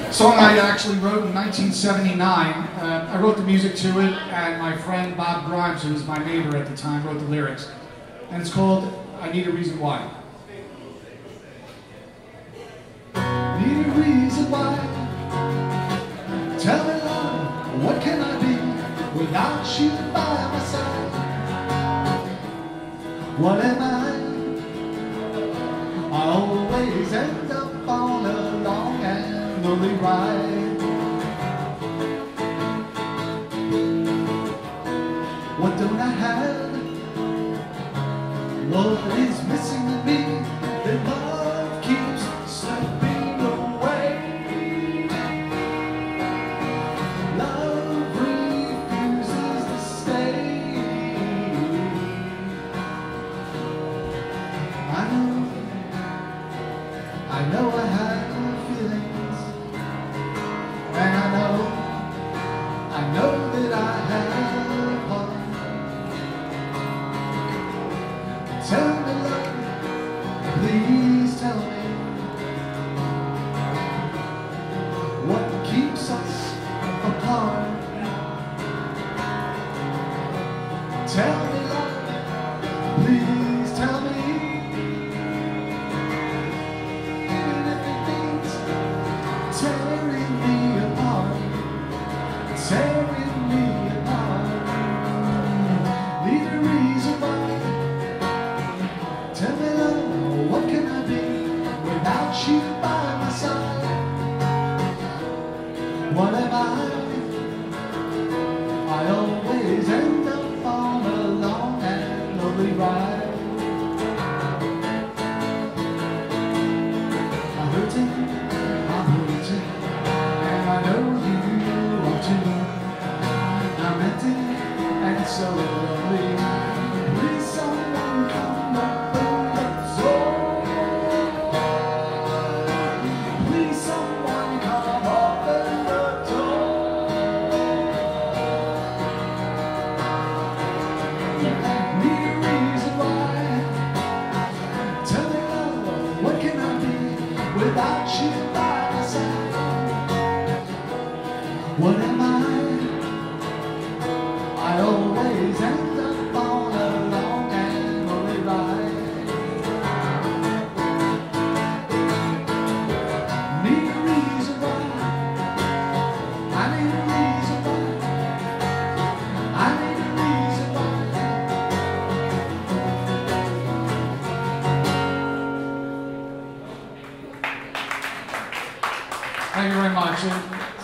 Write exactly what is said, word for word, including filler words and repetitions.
Song I actually wrote in nineteen seventy-nine. Uh, I wrote the music to it, and my friend Bob Grimes, who was my neighbor at the time, wrote the lyrics. And it's called I Need a Reason Why. Need a reason why. Tell me, love, what can I be without you by my side? What am I? I always end up on a long and lonely ride. What don't I have? What is missing in me? That love keeps slipping away. Love refuses to stay. I know, I know I have feelings, and I know, I know that I have heart. Tell me, love, please tell me, what keeps us apart? Tell me, love, please tell me, even if it means tearing me apart, tearing me apart. Need a reason why. Tell me, love, what can I be without you by my side? What am I? I always end up on a long and lonely ride. I'm hurting, I'm hurting, and I know you are too. I'm empty and so lonely. Please, someone come up. Without you by my side, what am I? I always end up on a long and lonely ride. Need a reason why. I need a reason why. I need a reason why. Thank you very much.